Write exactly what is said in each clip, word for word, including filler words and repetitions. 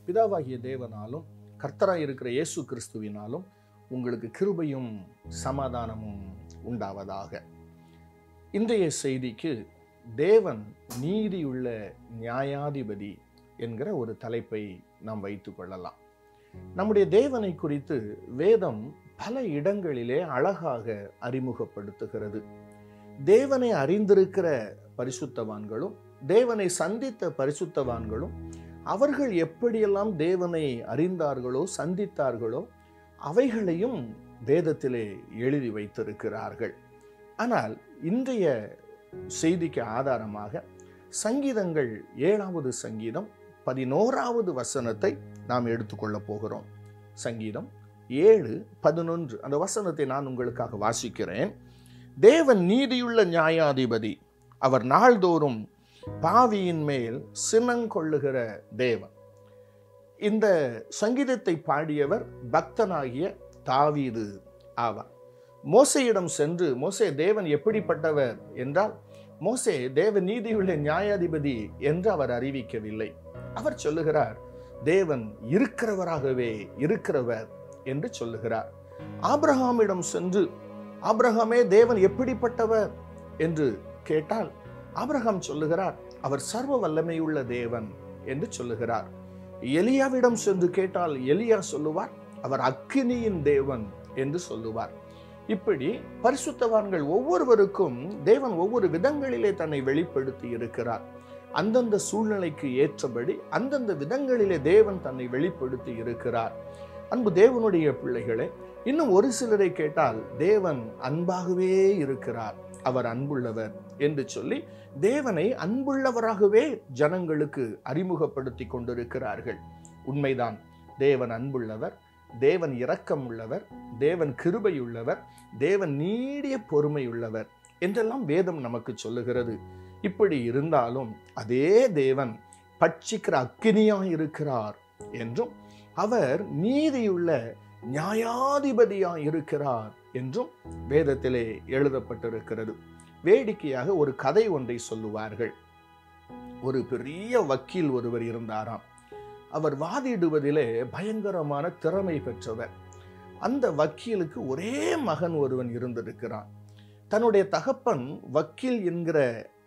பிதாவாகிய தேவனாலும் கர்த்தராய் இருக்கிற இயேசு கிறிஸ்துவினாலும் உங்களுக்கு கிருபையும் சமாதானமும் உண்டாவதாக. இன்றைய செய்திக்கு தேவன் நீதியுள்ள நியாயாதிபதி என்கிற ஒரு தலைப்பை நாம் வைத்துக் கொள்ளலாம். நம்முடைய தேவனை குறித்து வேதம் பல இடங்களிலே அழகாக அறிமுகப்படுத்துகிறது. தேவனை அறிந்திருக்கிற பரிசுத்தவான்களும் தேவனை சந்தித்த பரிசுத்தவான்களும் அவர்கள் எப்படியெல்லாம் தேவனை அறிந்தார்களோ சந்தித்தார்களோ அவைகளையும் வேதத்திலே எழுதி வைத்திருக்கிறார்கள். ஆனால் இன்றைய செய்திக்கு ஆதாரமாக சங்கீதங்கள் ஏழாவது சங்கீதம் பதினோராவது வசனத்தை நாம் எடுத்துக்கொள்ள போகிறோம். சங்கீதம் ஏழு பதினொன்று அந்த வசனத்தை நான் உங்களுக்காக வாசிக்கிறேன். தேவன் நீதியுள்ள நியாயாதிபதி, அவர் நாள்தோறும் பாவியின் மேல் சினங்கொள்ளுகிற தேவன். இந்த சங்கீதத்தை பாடியவர் பக்தனாகிய தாவீது ஆவார். மோசேயிடம் சென்று, மோசே தேவன் எப்படிப்பட்டவர் என்றால், மோசே தேவ நீதியுள்ள நியாயாதிபதி என்று அவர் அறிவிக்கவில்லை. அவர் சொல்லுகிறார், தேவன் இருக்கிறவராகவே இருக்கிறவர் என்று சொல்லுகிறார். ஆபிரகாமிடம் சென்று, ஆபிரகாமே தேவன் எப்படிப்பட்டவர் என்று கேட்டால் ஆபிரகாம் சொல்லுகிறார், அவர் சர்வ வல்லமையுள்ள தேவன் என்று சொல்லுகிறார். எலியாவிடம் சென்று கேட்டால் எலியா சொல்லுவார், அவர் அக்கினியின் தேவன் என்று சொல்லுவார். இப்படி பரிசுத்தவான்கள் ஒவ்வொருவருக்கும் தேவன் ஒவ்வொரு விதங்களிலே தன்னை வெளிப்படுத்தி இருக்கிறார். அந்தந்த சூழ்நிலைக்கு ஏற்றபடி அந்தந்த விதங்களிலே தேவன் தன்னை வெளிப்படுத்தி இருக்கிறார். அன்பு தேவனுடைய பிள்ளைகளே, இன்னும் ஒரு சிலரை கேட்டால் தேவன் அன்பாகவே இருக்கிறார், அவர் அன்புள்ளவர் என்று சொல்லி தேவனை அன்புள்ளவராகவே ஜனங்களுக்கு அறிமுகப்படுத்தி கொண்டிருக்கிறார்கள். உண்மைதான், தேவன் அன்புள்ளவர், தேவன் இரக்கம் உள்ளவர், தேவன் கிருபையுள்ளவர், தேவன் நீடிய பொறுமையுள்ளவர் என்றெல்லாம் வேதம் நமக்கு சொல்லுகிறது. இப்படி இருந்தாலும் அதே தேவன் பட்சிக்கிற அக்கினியாய் இருக்கிறார் என்றும் அவர் நீதியுள்ள நியாயாதிபதியாய் இருக்கிறார் என்றும் வேதத்திலே எழுதப்பட்டிருக்கிறது. வேடிக்கையாக ஒரு கதை ஒன்றை சொல்லுவார்கள். ஒரு பெரிய வக்கீல் ஒருவர் இருந்தாராம். அவர் வாதிடுவதிலே பயங்கரமான திறமை பெற்றவர். அந்த வக்கீலுக்கு ஒரே மகன் ஒருவன் இருந்திருக்கிறான். தன்னுடைய தகப்பன் வக்கீல் என்கிற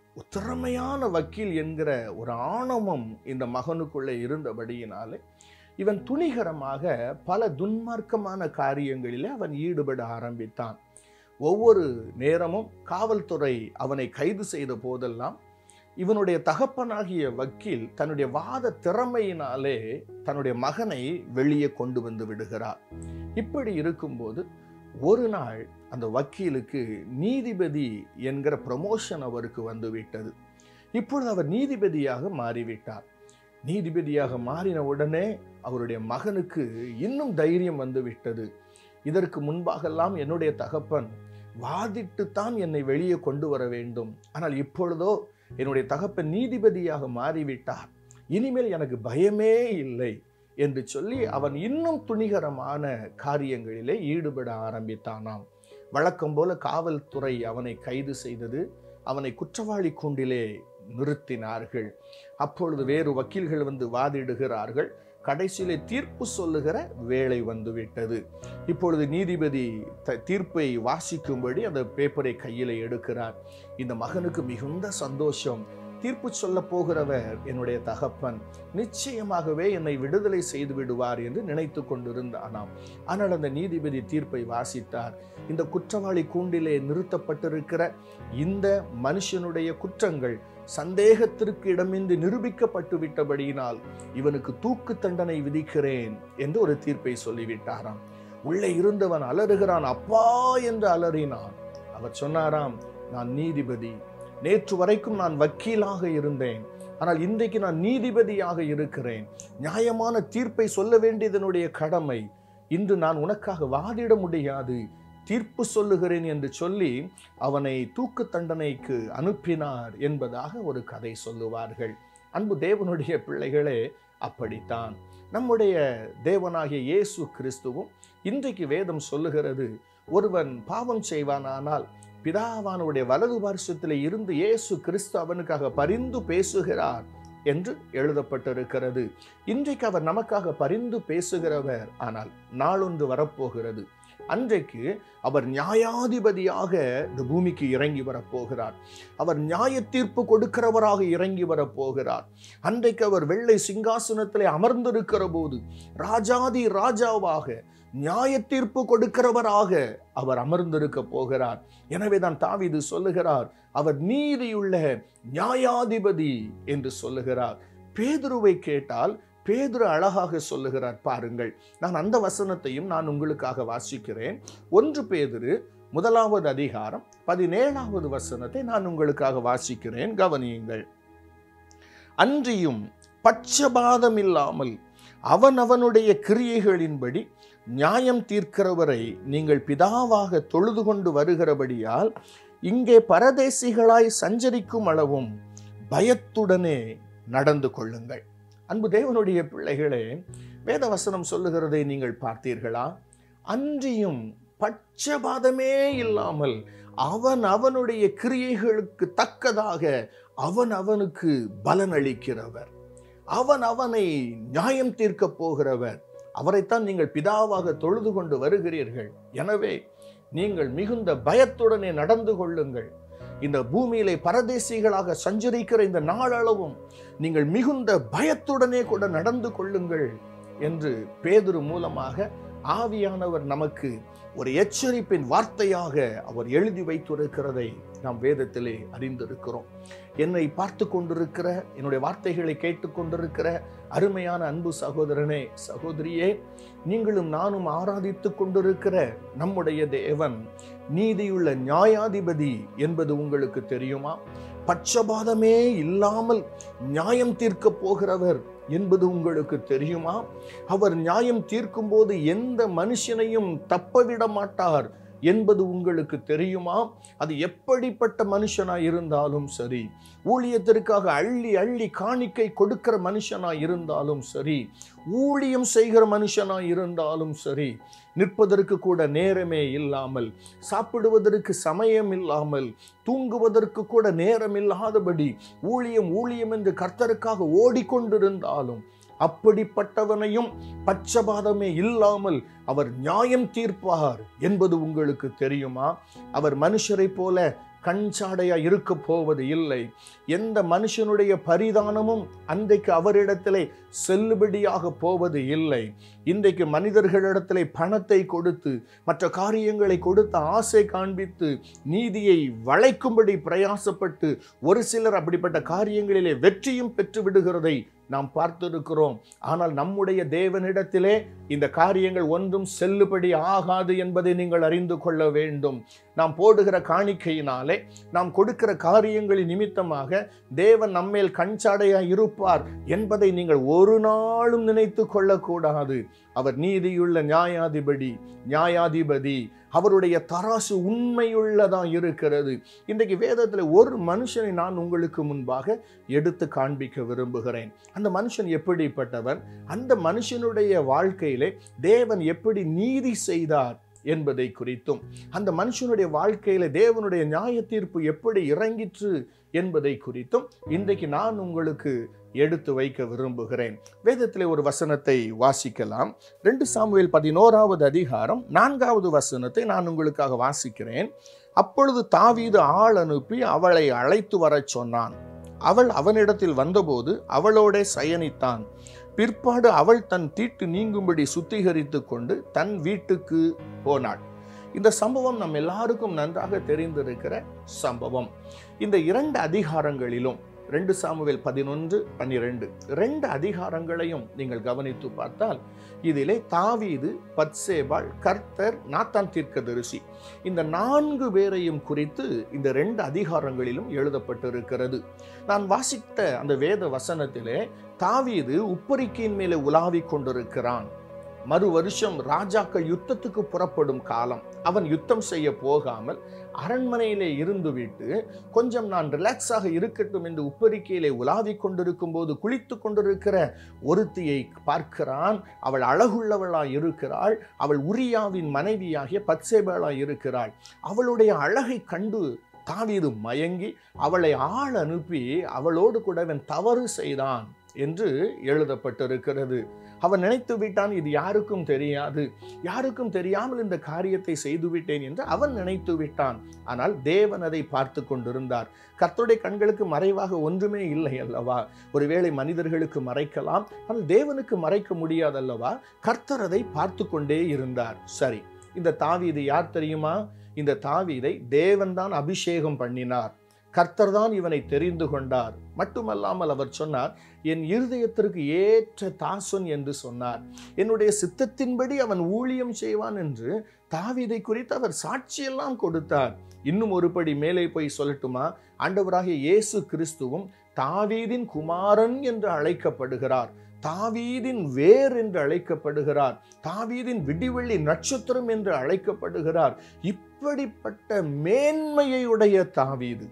திறமையான வக்கீல் என்கிற ஒரு ஆணவம் இந்த மகனுக்குள்ளே இருந்தபடியினாலே இவன் துணிகரமாக பல துன்மார்க்கமான காரியங்களிலே அவன் ஈடுபட ஆரம்பித்தான். ஒவ்வொரு நேரமும் காவல்துறை அவனை கைது செய்த போதெல்லாம் இவனுடைய தகப்பனாகிய வக்கீல் தன்னுடைய வாத திறமையினாலே தன்னுடைய மகனை வெளியே கொண்டு வந்து விடுகிறார். இப்படி இருக்கும்போது ஒரு நாள் அந்த வக்கீலுக்கு நீதிபதி என்கிற ப்ரமோஷன் அவருக்கு வந்து விட்டது. இப்பொழுது அவர் நீதிபதியாக மாறிவிட்டார். நீதிபதியாக மாறின உடனே அவருடைய மகனுக்கு இன்னும் தைரியம் வந்து விட்டது. இதற்கு முன்பாகெல்லாம் என்னுடைய தகப்பன் வாதிட்டுத்தான் என்னை வெளியே கொண்டு வர வேண்டும், ஆனால் இப்பொழுதோ என்னுடைய தகப்பன் நீதிபதியாக மாறிவிட்டார், இனிமேல் எனக்கு பயமே இல்லை என்று சொல்லி அவன் இன்னும் துணிகரமான காரியங்களிலே ஈடுபட ஆரம்பித்தானாம். வழக்கம் போல காவல்துறை அவனை கைது செய்தது. அவனை குற்றவாளி கூண்டிலே நிறுத்தினார்கள். அப்பொழுது வேறு வக்கீல்கள் வந்து வாதிடுகிறார்கள். கடைசியிலே தீர்ப்பு சொல்லுகிற வேளை வந்துவிட்டது. இப்பொழுது நீதிபதி தீர்ப்பை வாசிக்கும்படி அந்த பேப்பரை கையில எடுக்கிறார். இந்த மகனுக்கு மிகுந்த சந்தோஷம். தீர்ப்பு சொல்ல போகிறவர் என்னுடைய தகப்பன், நிச்சயமாகவே என்னை விடுதலை செய்து விடுவார் என்று நினைத்து கொண்டிருந்தானாம். ஆனால் அந்த நீதிபதி தீர்ப்பை வாசித்தார். இந்த குற்றவாளி கூண்டிலே நிறுத்தப்பட்டிருக்கிற இந்த மனுஷனுடைய குற்றங்கள் சந்தேகத்திற்கு இடமின்றி நிரூபிக்கப்பட்டு விட்டபடியினால் இவனுக்கு தூக்கு தண்டனை விதிக்கிறேன் என்று ஒரு தீர்ப்பை சொல்லிவிட்டாராம். உள்ளே இருந்தவன் அலறுகிறான், அப்பா என்று அலறினான். அவர் சொன்னாராம், நான் நீதிபதி, நேற்று வரைக்கும் நான் வக்கீலாக இருந்தேன், ஆனால் இன்றைக்கு நான் நீதிபதியாக இருக்கிறேன். நியாயமான தீர்ப்பை சொல்ல வேண்டியதனுடைய கடமை. இன்று நான் உனக்காக வாதிட முடியாது, தீர்ப்பு சொல்லுகிறேன் என்று சொல்லி அவனை தூக்கு தண்டனைக்கு அனுப்பினார் என்பதாக ஒரு கதை சொல்லுவார்கள். அன்பு தேவனுடைய பிள்ளைகளே, அப்படித்தான் நம்முடைய தேவனாகிய இயேசு கிறிஸ்துவும் இன்றைக்கு வேதம் சொல்லுகிறது, ஒருவன் பாவம் செய்வானானால் பிதாவானுடைய வலது பார்சத்திலே இருந்து இயேசு கிறிஸ்து அவனுக்காக பரிந்து பேசுகிறார் என்று எழுதப்பட்டிருக்கிறது. இன்றைக்கு அவர் நமக்காக பரிந்து பேசுகிறவர். ஆனால் நாளொன்று வரப்போகிறது, அன்றைக்கு அவர் நியாயாதிபதியாக இந்த பூமிக்கு இறங்கி வரப்போகிறார். அவர் நியாய தீர்ப்பு கொடுக்கிறவராக இறங்கி வரப்போகிறார். அன்றைக்கு அவர் வெள்ளை சிங்காசனத்திலே அமர்ந்திருக்கிற போது ராஜாதி ராஜாவாக நியாய தீர்ப்பு கொடுக்கிறவராக அவர் அமர்ந்திருக்க போகிறார். எனவே தான் தாவீது சொல்லுகிறார், அவர் நீதியுள்ள நியாயாதிபதி என்று சொல்லுகிறார். பேதுருவை கேட்டால் பேதுரு அழகாக சொல்லுகிறார். பாருங்கள், நான் அந்த வசனத்தையும் நான் உங்களுக்காக வாசிக்கிறேன். ஒன்று பேதுரு முதலாவது அதிகாரம் பதினேழாவது வசனத்தை நான் உங்களுக்காக வாசிக்கிறேன், கவனியுங்கள். அன்றியும் பட்சபாதம் இல்லாமல் அவன் அவனுடைய கிரியைகளின்படி நியாயம் தீர்க்கிறவரை நீங்கள் பிதாவாக தொழுது கொண்டு வருகிறபடியால் இங்கே பரதேசிகளாய் சஞ்சரிக்கும் அளவும் பயத்துடனே நடந்து கொள்ளுங்கள். அன்பு தேவனுடைய பிள்ளைகளே, வேதவசனம் சொல்லுகிறதை நீங்கள் பார்த்தீர்களா? அன்றியும் பட்சபாதமே இல்லாமல் அவன் அவனுடைய கிரியைகளுக்கு தக்கதாக அவன் அவனுக்கு பலன் அளிக்கிறவர், அவன் அவனை நியாயம் தீர்க்க போகிறவர். அவரைத்தான் நீங்கள் பிதாவாக தொழுது கொண்டு வருகிறீர்கள். எனவே நீங்கள் மிகுந்த பயத்துடனே நடந்து கொள்ளுங்கள். இந்த பூமியிலே பரதேசிகளாக சஞ்சரிக்கிற இந்த நாளளவும் நீங்கள் மிகுந்த பயத்துடனே கூட நடந்து கொள்ளுங்கள் என்று பேதுரு மூலமாக ஆவியானவர் நமக்கு ஒரு எச்சரிப்பின் வார்த்தையாக அவர் எழுதி வைத்திருக்கிறதை நாம் வேதத்திலே அறிந்திருக்கிறோம். என்னை பார்த்து கொண்டிருக்கிற, என்னுடைய வார்த்தைகளை கேட்டுக்கொண்டிருக்கிற அருமையான அன்பு சகோதரனே, சகோதரியே, நீங்களும் நானும் ஆராதித்து கொண்டிருக்கிற நம்முடைய தேவன் நீதியுள்ள நியாயாதிபதி என்பது உங்களுக்கு தெரியுமா? பட்சபாதமே இல்லாமல் நியாயம் தீர்க்க போகிறவர் என்பது உங்களுக்கு தெரியுமா? அவர் நியாயம் தீர்க்கும் போது எந்த மனுஷனையும் தப்பவிட மாட்டார் என்பது உங்களுக்கு தெரியுமா? அது எப்படிப்பட்ட மனுஷனாய் இருந்தாலும் சரி, ஊழியத்திற்காக அள்ளி அள்ளி காணிக்கை கொடுக்கிற மனுஷனாய் இருந்தாலும் சரி, ஊழியம் செய்கிற மனுஷனாய் இருந்தாலும் சரி, நிற்பதற்கு கூட நேரமே இல்லாமல், சாப்பிடுவதற்கு சமயம் இல்லாமல், தூங்குவதற்கு கூட நேரம் இல்லாதபடி ஊழியம் ஊழியம் என்று கர்த்தருக்காக ஓடிக்கொண்டிருந்தாலும் அப்படிப்பட்டவனையும் பட்சபாதமே இல்லாமல் அவர் நியாயம் தீர்ப்பார் என்பது உங்களுக்கு தெரியுமா? அவர் மனுஷரை போல கண்சாடையா இருக்க போவது இல்லை. எந்த மனுஷனுடைய பரிதானமும் அன்றைக்கு அவரிடத்திலே செல்லுபடியாக போவது இல்லை. இன்றைக்கு மனிதர்களிடத்திலே பணத்தை கொடுத்து, மற்ற காரியங்களை கொடுத்து, ஆசை காண்பித்து, நீதியை வளைக்கும்படி பிரயாசப்பட்டு ஒரு சிலர் அப்படிப்பட்ட காரியங்களிலே வெற்றியும் பெற்று விடுகிறதை நாம் பார்த்திருக்கிறோம். ஆனால் நம்முடைய தேவனிடத்திலே இந்த காரியங்கள் ஒன்றும் செல்லுபடி ஆகாது என்பதை நீங்கள் அறிந்து கொள்ள வேண்டும். நாம் போடுகிற காணிக்கையினாலே, நாம் கொடுக்கிற காரியங்களின் நிமித்தமாக தேவன் நம்மேல் கண்சாடையாய் இருப்பார் என்பதை நீங்கள் ஒரு நாளும் நினைத்து கொள்ளக்கூடாது. அவர் நீதியுள்ள நியாயாதிபதி நியாயாதிபதி அவருடைய தராசு உண்மையுள்ளதா இருக்கிறது. இன்றைக்கு வேதத்தில் ஒரு மனுஷனை நான் உங்களுக்கு முன்பாக எடுத்து காண்பிக்க விரும்புகிறேன். அந்த மனுஷன் எப்படிப்பட்டவன், அந்த மனுஷனுடைய வாழ்க்கையிலே தேவன் எப்படி நீதி செய்தார் என்பதை குறித்தும், அந்த மனுஷனுடைய வாழ்க்கையில தேவனுடைய நியாய தீர்ப்பு எப்படி இறங்கிற்று என்பதை குறித்தும் இன்றைக்கு நான் உங்களுக்கு எடுத்து வைக்க விரும்புகிறேன். வேதத்திலே ஒரு வசனத்தை வாசிக்கலாம். ரெண்டு சாமுவேல் பதினோராவது அதிகாரம் நான்காவது வசனத்தை நான் உங்களுக்காக வாசிக்கிறேன். அப்பொழுது தாவீது ஆள் அனுப்பி அவளை அழைத்து வரச் சொன்னான். அவள் அவனிடத்தில் வந்தபோது அவளோட சயனித்தான். பிற்பாடு அவள் தன் தீட்டு நீங்கும்படி சுத்திகரித்து கொண்டு தன் வீட்டுக்கு போனாள். இந்த சம்பவம் நம் எல்லாருக்கும் நன்றாக தெரிந்திருக்கிற சம்பவம். இந்த இரண்டு அதிகாரங்களிலும், ரெண்டு சாமுவேல் பதினொன்று பன்னிரண்டு ரெண்டு அதிகாரங்களையும் நீங்கள் கவனித்து பார்த்தால் இதிலே தாவீது, பத்சேபாள், கர்த்தர், நாத்தான் தீர்க்கதரிசி, இந்த நான்கு பேரையும் குறித்து இந்த ரெண்டு அதிகாரங்களிலும் எழுதப்பட்டிருக்கிறது. நான் வாசித்த அந்த வேத வசனத்திலே தாவீது உப்பரிக்கையின் மேலே உலாவிக் கொண்டிருக்கிறான். மறு வருஷம் ராஜாக்கள் யுத்தத்துக்கு புறப்படும் காலம். அவன் யுத்தம் செய்ய போகாமல் அரண்மனையிலே இருந்துவிட்டு கொஞ்சம் நான் ரிலாக்ஸாக இருக்கட்டும் என்று உப்பரிக்கையிலே உலாவிக் கொண்டிருக்கும் போது குளித்து கொண்டிருக்கிற ஒருத்தியை பார்க்கிறான். அவள் அழகுள்ளவளாய் இருக்கிறாள். அவள் உரியாவின் மனைவியாகிய பத்சேபாளாய் இருக்கிறாள். அவளுடைய அழகை கண்டு தாவீது மயங்கி அவளை ஆள் அனுப்பி அவளோடு கூட அவன் தவறு செய்தான் என்று எழுதப்பட்டிருக்கிறது. அவன் நினைத்து விட்டான், இது யாருக்கும் தெரியாது, யாருக்கும் தெரியாமல் இந்த காரியத்தை செய்து விட்டேன் என்று அவன் நினைத்து விட்டான். ஆனால் தேவன் அதை பார்த்து கொண்டிருந்தார். கர்த்தருடைய கண்களுக்கு மறைவாக ஒன்றுமே இல்லை அல்லவா? ஒருவேளை மனிதர்களுக்கு மறைக்கலாம், ஆனால் தேவனுக்கு மறைக்க முடியாது அல்லவா? கர்த்தர் அதை பார்த்து கொண்டே இருந்தார். சரி, இந்த தாவீது யார் தெரியுமா? இந்த தாவீதை தேவன் தான் அபிஷேகம் பண்ணினார். கர்த்தர் தான் இவனை தெரிந்து கொண்டார். மட்டுமல்லாமல் அவர் சொன்னார், என் இருதயத்திற்கு ஏற்ற தாசன் என்று சொன்னார். என்னுடைய சித்தத்தின்படி அவன் ஊழியம் செய்வான் என்று தாவீதை குறித்து அவர் சாட்சியெல்லாம் கொடுத்தார். இன்னும் ஒருபடி மேலே போய் சொல்லட்டுமா? ஆண்டவராகிய இயேசு கிறிஸ்துவும் தாவீதின் குமாரன் என்று அழைக்கப்படுகிறார். தாவீதின் வேர் என்று அழைக்கப்படுகிறார். தாவீதின் விடிவெள்ளி நட்சத்திரம் என்று அழைக்கப்படுகிறார். இப்படிப்பட்ட மேன்மையை உடைய தாவீது,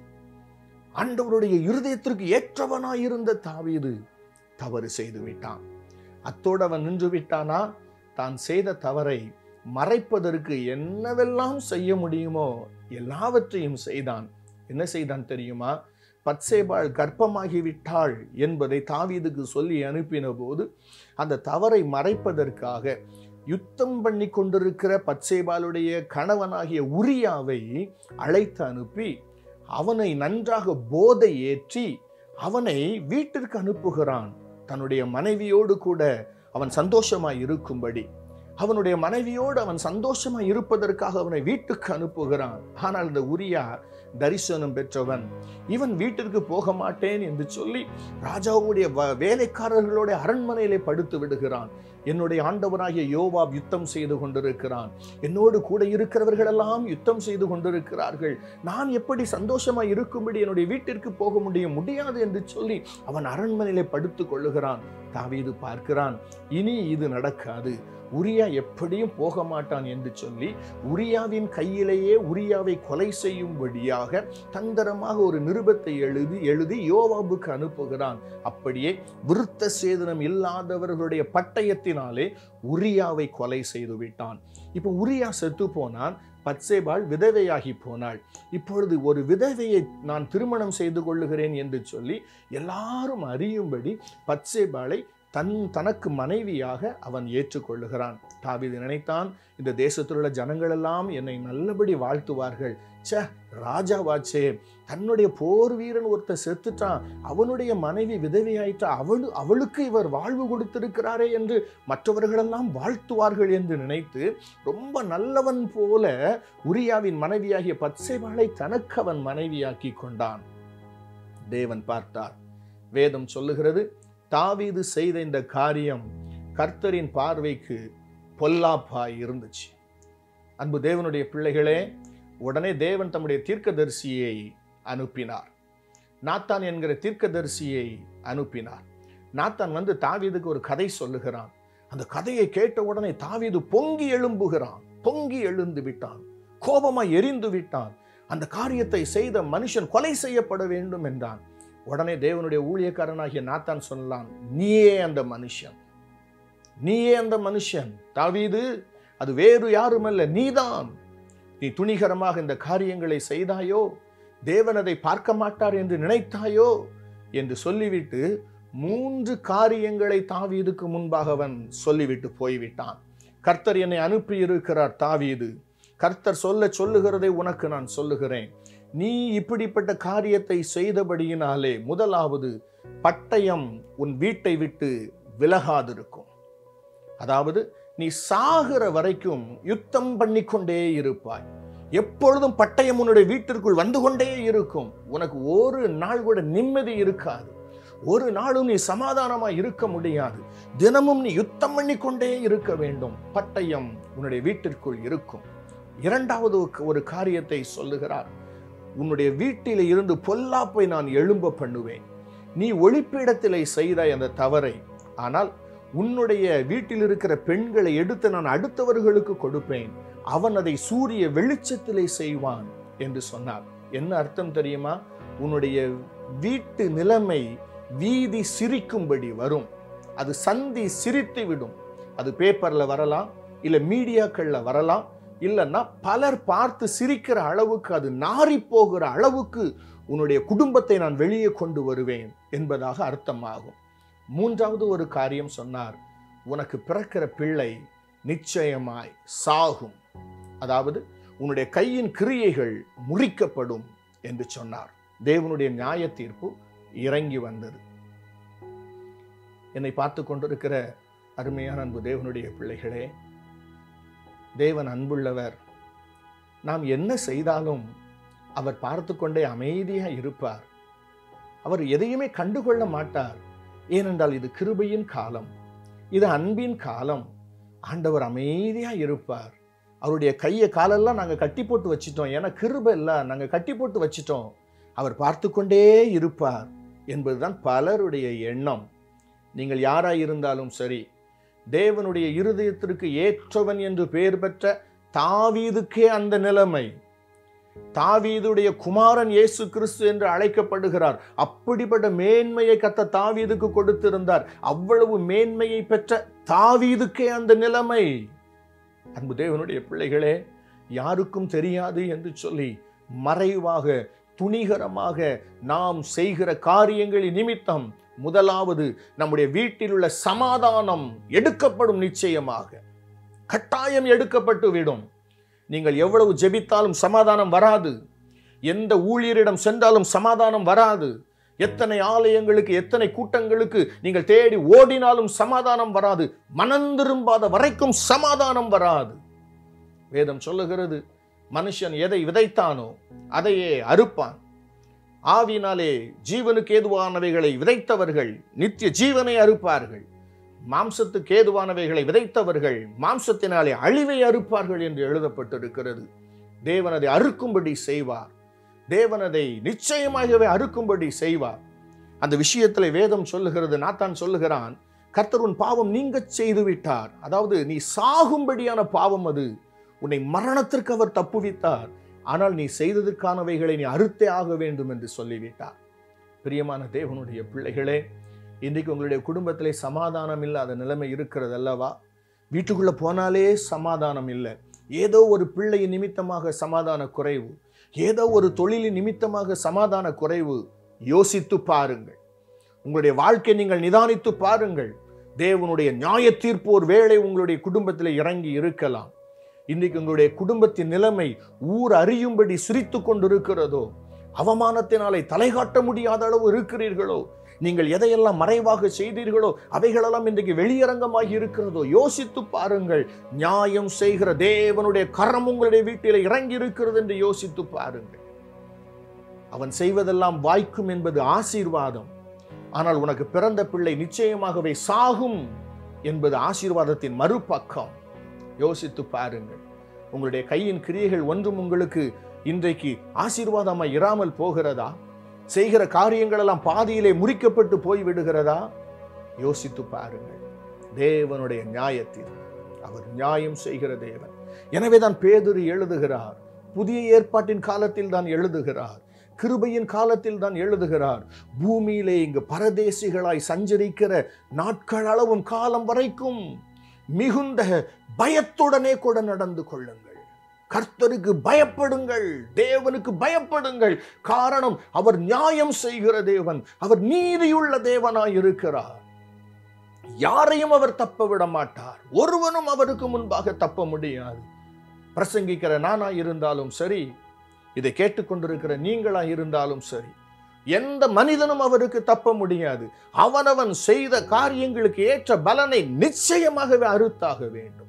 ஆண்டவருடைய இருதயத்திற்கு ஏற்றவனாயிருந்த தாவீது தவறு செய்து விட்டான். அத்தோடு அவன் நின்று விட்டானா? தான் செய்த தவறை மறைப்பதற்கு என்னவெல்லாம் செய்ய முடியுமோ எல்லாவற்றையும் செய்தான். என்ன செய்தான் தெரியுமா? பத்சேபாள் கர்ப்பமாகிவிட்டாள் என்பதை தாவீதுக்கு சொல்லி அனுப்பின போது அந்த தவறை மறைப்பதற்காக யுத்தம் பண்ணி கொண்டிருக்கிற பத்சேபாளுடைய கணவனாகிய உரியாவை அழைத்து அனுப்பி அவனை நன்றாக போதை ஏற்றி அவனை வீட்டிற்கு அனுப்புகிறான். தன்னுடைய மனைவியோடு கூட அவன் சந்தோஷமாய் இருக்கும்படி, அவனுடைய மனைவியோடு அவன் சந்தோஷமாய் இருப்பதற்காக அவனை வீட்டுக்கு அனுப்புகிறான். ஆனால் இந்த உரியா தரிசனம் பெற்றவன், இவன் வீட்டிற்கு போக மாட்டேன் என்று சொல்லி ராஜாவுடைய வேலைக்காரர்களோட அரண்மனையிலே படுத்து விடுகிறான். என்னுடைய ஆண்டவனாகிய யோவாப் யுத்தம் செய்து கொண்டிருக்கிறான், என்னோடு கூட இருக்கிறவர்கள் எல்லாம் யுத்தம் செய்து கொண்டிருக்கிறார்கள், நான் எப்படி சந்தோஷமாய் இருக்கும்படி என்னுடைய வீட்டிற்கு போக முடியும் முடியாது என்று சொல்லி அவன் அரண்மனையிலே படுத்து கொள்ளுகிறான். தாவீது பார்க்கிறான், இனி இது நடக்காது, உரியா எப்படியும் போக மாட்டான் என்று சொல்லி உரியாவின் கையிலேயே உரியாவை கொலை செய்யும்படியாக தந்திரமாக ஒரு நிருபத்தை எழுதி எழுதி யோவாபுக்கு அனுப்புகிறான். அப்படியே விருத்த சேதனம் இல்லாதவர்களுடைய பட்டயத்தினாலே உரியாவை கொலை செய்து விட்டான். இப்போ உரியா செத்து போனான். பத்சேபாள் விதவையாகி போனாள். இப்பொழுது ஒரு விதவையை நான் திருமணம் செய்து கொள்ளுகிறேன் என்று சொல்லி எல்லாரும் அறியும்படி பத்சேபாளை தன் தனக்கு மனைவியாக அவன் ஏற்றுக்கொள்ளுகிறான். தாவீது நினைத்தான், இந்த தேசத்தில் உள்ள ஜனங்கள் எல்லாம் என்னை நல்லபடி வாழ்த்துவார்கள். சே, ராஜாவாச்சே, தன்னுடைய போர் வீரன் ஒருத்தர் செத்துட்டான், அவனுடைய மனைவி விதவையாயிட்டா, அவளு அவளுக்கு இவர் வாழ்வு கொடுத்திருக்கிறாரே என்று மற்றவர்களெல்லாம் வாழ்த்துவார்கள் என்று நினைத்து ரொம்ப நல்லவன் போல உரியாவின் மனைவியாகிய பத்சேபாளை தனக்கு அவன் மனைவியாக்கி கொண்டான். தேவன் பார்த்தார். வேதம் சொல்லுகிறது, தாவீது செய்த இந்த காரியம் கர்த்தரின் பார்வைக்கு பொல்லாப்பாய் இருந்துச்சு. அன்பு தேவனுடைய பிள்ளைகளே, உடனே தேவன் தம்முடைய தீர்க்கதரிசியை அனுப்பினார். நாத்தான் என்கிற தீர்க்கதரிசியை அனுப்பினார். நாத்தான் வந்து தாவீதுக்கு ஒரு கதை சொல்லுகிறான். அந்த கதையை கேட்ட உடனே தாவீது பொங்கி எழும்புகிறான். பொங்கி எழுந்து விட்டான், கோபமாய் எரிந்து விட்டான். அந்த காரியத்தை செய்த மனுஷன் கொலை செய்யப்பட வேண்டும் என்றான். உடனே தேவனுடைய ஊழியக்காரனாகிய நாத்தான் சொல்லலாம், நீயே அந்த மனுஷன், நீயே அந்த மனுஷன் தாவீது, அது வேறு யாருமல்ல, நீதான். நீ துணிகரமாக இந்த காரியங்களை செய்தாயோ, தேவன் அதை பார்க்க மாட்டார் என்று நினைத்தாயோ என்று சொல்லிவிட்டு மூன்று காரியங்களை தாவீதுக்கு முன்பாக அவன் சொல்லிவிட்டு போய்விட்டான். கர்த்தர் என்னை அனுப்பி இருக்கிறார் தாவீது, கர்த்தர் சொல்ல சொல்லுகிறதை உனக்கு நான் சொல்லுகிறேன். நீ இப்படிப்பட்ட காரியத்தை செய்தபடியினாலே முதலாவது பட்டயம் உன் வீட்டை விட்டு விலகாதிருக்கும். அதாவது நீ சாகிற வரைக்கும் யுத்தம் பண்ணிக்கொண்டே இருப்பாய். எப்பொழுதும் பட்டயம் உன்னுடைய வீட்டிற்குள் வந்து கொண்டே இருக்கும். உனக்கு ஒரு நாள் கூட நிம்மதி இருக்காது. ஒரு நாளும் நீ சமாதானமாய் இருக்க முடியாது. தினமும் நீ யுத்தம் பண்ணிக்கொண்டே இருக்க வேண்டும். பட்டயம் உன்னுடைய வீட்டிற்குள் இருக்கும். இரண்டாவது ஒரு காரியத்தை சொல்லுகிறார், உன்னுடைய வீட்டில் இருந்து பொல்லாப்பை நான் எழும்ப பண்ணுவேன். நீ ஒளிப்பிடத்திலே செய்த அந்த தவறை, ஆனால் உன்னுடைய வீட்டில் இருக்கிற பெண்களை எடுத்து நான் அடுத்தவர்களுக்கு கொடுப்பேன், அவன் அதை சூரிய வெளிச்சத்திலே செய்வான் என்று சொன்னார். என்ன அர்த்தம் தெரியுமா? உன்னுடைய வீட்டு நிலைமை வீதி சிரிக்கும்படி வரும். அது சந்தி சிரித்து விடும். அது பேப்பர்ல வரலாம், இல்ல மீடியாக்கள்ல வரலாம். இல்லைன்னா பலர் பார்த்து சிரிக்கிற அளவுக்கு, அது நாறி போகிற அளவுக்கு உன்னுடைய குடும்பத்தை நான் வெளியே கொண்டு வருவேன் என்பதாக அர்த்தமாகும். மூன்றாவது ஒரு காரியம் சொன்னார், உனக்கு பிறக்கிற பிள்ளை நிச்சயமாய் சாகும், அதாவது உன்னுடைய கையின் கிரியைகள் முறிக்கப்படும் என்று சொன்னார். தேவனுடைய நியாய தீர்ப்பு இறங்கி வந்தது. என்னை பார்த்து கொண்டிருக்கிற அருமையான அன்பு தேவனுடைய பிள்ளைகளே, தேவன் அன்புள்ளவர். நாம் என்ன செய்தாலும் அவர் பார்த்து கொண்டே அமைதியாக இருப்பார். அவர் எதையுமே கண்டுகொள்ள மாட்டார். ஏனென்றால் இது கிருபையின் காலம், இது அன்பின் காலம். ஆண்டவர் அமைதியா இருப்பார். அவருடைய கையை காலெல்லாம் நாங்கள் கட்டி போட்டு வச்சிட்டோம், ஏன்னா கிருபை இல்லை, நாங்கள் கட்டி போட்டு வச்சிட்டோம், அவர் பார்த்து கொண்டே இருப்பார் என்பதுதான் பலருடைய எண்ணம். நீங்கள் யாராய் இருந்தாலும் சரி, தேவனுடைய இருதயத்திற்கு ஏற்றவன் என்று பெயர் பெற்ற தாவீதுக்கே அந்த நிலைமை. தாவீதுடைய குமாரன் இயேசு கிறிஸ்து என்று அழைக்கப்படுகிறார். அப்படிப்பட்ட மேன்மையை கர்த்தர் தாவீதுக்கு கொடுத்திருந்தார். அவ்வளவு மேன்மையை பெற்ற தாவீதுக்கே அந்த நிலைமை. அன்பு தேவனுடைய பிள்ளைகளே, யாருக்கும் தெரியாது என்று சொல்லி மறைவாக துணிகரமாக நாம் செய்கிற காரியங்களின் நிமித்தம் முதலாவது நம்முடைய வீட்டில் உள்ள சமாதானம் எடுக்கப்படும். நிச்சயமாக கட்டாயம் எடுக்கப்பட்டு விடும். நீங்கள் எவ்வளவு ஜெபித்தாலும் சமாதானம் வராது. எந்த ஊழியரிடம் சென்றாலும் சமாதானம் வராது. எத்தனை ஆலயங்களுக்கு, எத்தனை கூட்டங்களுக்கு நீங்கள் தேடி ஓடினாலும் சமாதானம் வராது. மனம் திரும்பாத வரைக்கும் சமாதானம் வராது. வேதம் சொல்லுகிறது, மனுஷன் எதை விதைத்தானோ அதையே அறுப்பான். ஆவியினாலே ஜீவனுக்கு ஏதுவானவைகளை விதைத்தவர்கள் நித்திய ஜீவனை அறுப்பார்கள். மாம்சத்துக்கு ஏதுவானவைகளை விதைத்தவர்கள் மாம்சத்தினாலே அழிவை அறுப்பார்கள் என்று எழுதப்பட்டிருக்கிறது. தேவன் அதை அறுக்கும்படி செய்வார். தேவன் அதை நிச்சயமாகவே அறுக்கும்படி செய்வார். அந்த விஷயத்தில் வேதம் சொல்லுகிறது, நாத்தான் சொல்லுகிறான், கர்த்தர் உன் பாவம் நீங்க செய்து விட்டார். அதாவது நீ சாகும்படியான பாவம் அது. உன்னை மரணத்திற்கு அவர் தப்புவித்தார். ஆனால் நீ செய்ததற்கானவைகளை நீ அறுத்தே ஆக வேண்டும் என்று சொல்லிவிட்டார். பிரியமான தேவனுடைய பிள்ளைகளே, இன்றைக்கு உங்களுடைய குடும்பத்திலே சமாதானம் இல்லாத நிலைமை இருக்கிறது அல்லவா? வீட்டுக்குள்ள போனாலே சமாதானம் இல்லை. ஏதோ ஒரு பிள்ளையின் நிமித்தமாக சமாதான குறைவு, ஏதோ ஒரு தொழிலின் நிமித்தமாக சமாதான குறைவு. யோசித்து பாருங்கள். உங்களுடைய வாழ்க்கை நீங்கள் நிதானித்து பாருங்கள். தேவனுடைய நியாய தீர்ப்பு ஒரு வேளை உங்களுடைய குடும்பத்தில் இறங்கி இருக்கலாம். இன்றைக்கு உங்களுடைய குடும்பத்தின் நிலைமை ஊர் அறியும்படி சிரித்து கொண்டிருக்கிறதோ, அவமானத்தினாலே தலை காட்ட முடியாத அளவு இருக்கிறீர்களோ, நீங்கள் எதையெல்லாம் மறைவாக செய்தீர்களோ அவைகளெல்லாம் இன்றைக்கு வெளியரங்கமாகி இருக்கிறதோ, யோசித்து பாருங்கள். நியாயம் செய்கிற தேவனுடைய கரம் உங்களுடைய வீட்டில் இறங்கி இருக்கிறது என்று யோசித்து பாருங்கள். அவன் செய்வதெல்லாம் வாய்க்கும் என்பது ஆசீர்வாதம். ஆனால் உனக்கு பிறந்த பிள்ளை நிச்சயமாகவே சாகும் என்பது ஆசீர்வாதத்தின் மறுபக்கம். யோசித்து பாருங்கள். உங்களுடைய கையின் கிரியைகள் ஒன்றும் உங்களுக்கு இன்றைக்கு ஆசீர்வாதமாய் இராமல் போகிறதா? செய்கிற காரியங்கள் எல்லாம் பாதியிலே முறிக்கப்பட்டு போய்விடுகிறதா? யோசித்து பாருங்கள். தேவனுடைய நியாயத்தில் அவர் நியாயம் செய்கிற தேவன். எனவேதான் பேதுரு எழுதுகிறார், புதிய ஏற்பாட்டின் காலத்தில் தான் எழுதுகிறார், கிருபையின் காலத்தில் தான் எழுதுகிறார். பூமியிலே இங்கு பரதேசிகளாய் சஞ்சரிக்கிற நாட்கள் அளவும் காலம் வரைக்கும் மிகுந்த பயத்துடனே கூட நடந்து கொள்ளுங்கள். கர்த்தருக்கு பயப்படுங்கள், தேவனுக்கு பயப்படுங்கள். காரணம், அவர் நியாயம் செய்கிற தேவன், அவர் நீதியுள்ள தேவனாய் இருக்கிறார். யாரையும் அவர் தப்ப விட மாட்டார். ஒருவனும் அவருக்கு முன்பாக தப்ப முடியாது. பிரசங்கிக்கிற நானா இருந்தாலும் சரி, இதை கேட்டுக்கொண்டிருக்கிற நீங்களா இருந்தாலும் சரி, எந்த மனிதனும் அவருக்கு தப்ப முடியாது. அவனவன் செய்த காரியங்களுக்கு ஏற்ற பலனை நிச்சயமாகவே அறுத்தாக வேண்டும்.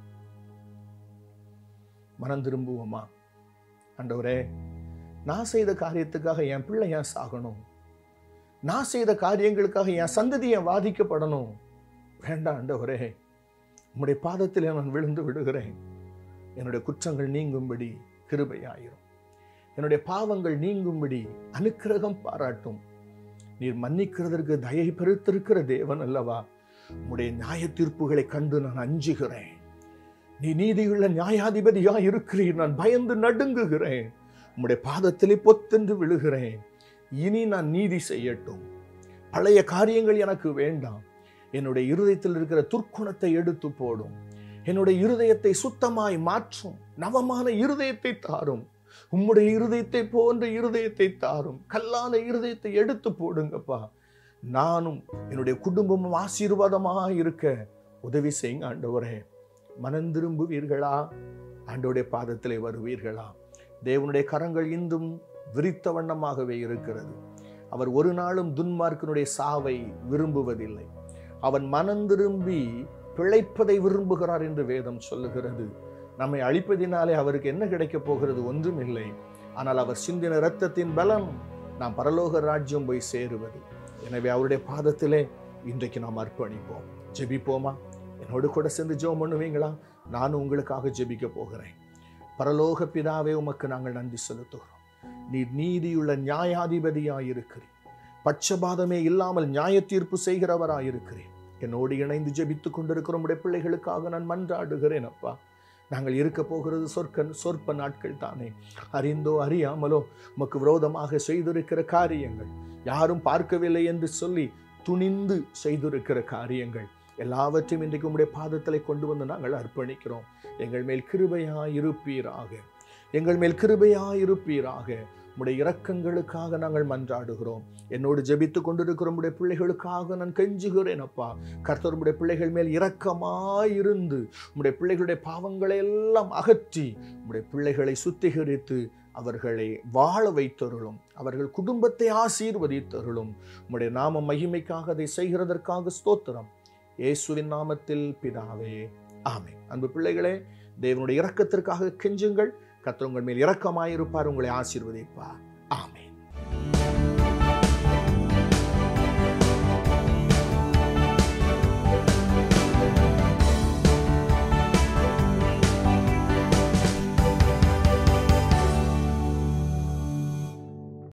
மனம் திரும்புவோமா? ஆண்டவரே, நான் செய்த காரியத்துக்காக என் பிள்ளை ஏன் சாகணும்? நான் செய்த காரியங்களுக்காக என் சந்ததியை பாதிக்கப்படணும்? வேண்டாம் ஆண்டவரே, உம்முடைய பாதத்தில் நான் விழுந்து விடுகிறேன். என்னுடைய குற்றங்கள் நீங்கும்படி கிருபையாயிரும். என்னுடைய பாவங்கள் நீங்கும்படி அனுக்கிரகம் பாராட்டும். நீர் மன்னிக்கிறதற்கு தயை பெருத்திருக்கிற தேவன் அல்லவா? உம்முடைய நியாய தீர்ப்புகளை கண்டு நான் அஞ்சுகிறேன். நீ நீதியுள்ள நியாயாதிபதியா இருக்கிறீர். நான் பயந்து நடுங்குகிறேன். உம்முடைய பாதத்திலே பொத்தென்று விழுகிறேன். இனி நான் நீதி செய்யட்டும். பழைய காரியங்கள் எனக்கு வேண்டாம். என்னுடைய இருதயத்தில் இருக்கிற துர்க்குணத்தை எடுத்து போடும். என்னுடைய இருதயத்தை சுத்தமாய் மாற்றும் நவமான இருதயத்தை தாரும். உம்முடைய இருதயத்தை போன்ற இருதயத்தை தாரும். கல்லான இருதயத்தை எடுத்து போடுங்கப்பா. நானும் என்னுடைய குடும்பமும் ஆசீர்வாதமாக இருக்க உதவி செய்யுங்க ஆண்டவரே. மனம் திரும்புவீர்களா? ஆண்டவருடைய பாதத்திலே வருவீர்களா? தேவனுடைய கரங்கள் இன்றும் விரித்த வண்ணமாகவே இருக்கிறது. அவர் ஒரு நாளும் துன்மார்க்கனுடைய சாவை விரும்புவதில்லை. அவன் மனம் திரும்பி பிழைப்பதை விரும்புகிறார் என்று வேதம் சொல்லுகிறது. நம்மை அழிப்பதினாலே அவருக்கு என்ன கிடைக்கப் போகிறது? ஒன்றும் இல்லை. ஆனால் அவர் சிந்தின இரத்தத்தின் பலம் நாம் பரலோக ராஜ்யம் போய் சேருவது. எனவே அவருடைய பாதத்திலே இன்றைக்கு நாம் அர்ப்பணிப்போம். ஜெபிப்போமா? என்னோடு கூட சேர்ந்து ஜெபம் பண்ணுவீங்களா? நானும் உங்களுக்காக ஜெபிக்க போகிறேன். பரலோக பிதாவே, உமக்கு நாங்கள் நன்றி செலுத்துகிறோம். நீர் நீதியுள்ள நியாயாதிபதியாயிருக்கிறீர். பட்சபாதமே இல்லாமல் நியாய தீர்ப்பு செய்கிறவராயிருக்கிறேன். என்னோடு இணைந்து ஜெபித்துக் கொண்டிருக்கிற உடைய பிள்ளைகளுக்காக நான் மன்றாடுகிறேன். அப்பா, நாங்கள் இருக்க போகிறது சொற்க சொற்ப நாட்கள் தானே. அறிந்தோ அறியாமலோ உமக்கு விரோதமாக செய்திருக்கிற காரியங்கள், யாரும் பார்க்கவில்லை என்று சொல்லி துணிந்து செய்திருக்கிற காரியங்கள் எல்லாவற்றையும் இன்றைக்கு உம்முடைய பாதத்திலே கொண்டு வந்து நாங்கள் அர்ப்பணிக்கிறோம். எங்கள் மேல் கிருபையாயிருப்பீராக, எங்கள் மேல் கிருபையாயிருப்பீராக. உம்முடைய இரக்கங்களுக்காக நாங்கள் மன்றாடுகிறோம். என்னோடு ஜெபித்துக் கொண்டிருக்கிற உம்முடைய பிள்ளைகளுக்காக நான் கெஞ்சுகிறேன். அப்பா, கர்த்தர் உம்முடைய பிள்ளைகள் மேல் இரக்கமாயிருந்து உம்முடைய பிள்ளைகளுடைய பாவங்களை எல்லாம் அகற்றி உம்முடைய பிள்ளைகளை சுத்திகரித்து அவர்களை வாழ வைத்தருளும். அவர்கள் குடும்பத்தை ஆசீர்வதித்தருளும். உம்முடைய நாம மகிமைக்காக அதை செய்கிறதற்காக ஸ்தோத்திரம். இயேசுவின் நாமத்தில் பிதாவே, ஆமென். அன்பு பிள்ளைகளே, தேவனுடைய இரக்கத்திற்காக கெஞ்சுங்கள். கர்த்தர் உங்கள் மேல் இரக்கமாயிருப்பார், உங்களை ஆசீர்வதிப்பார்.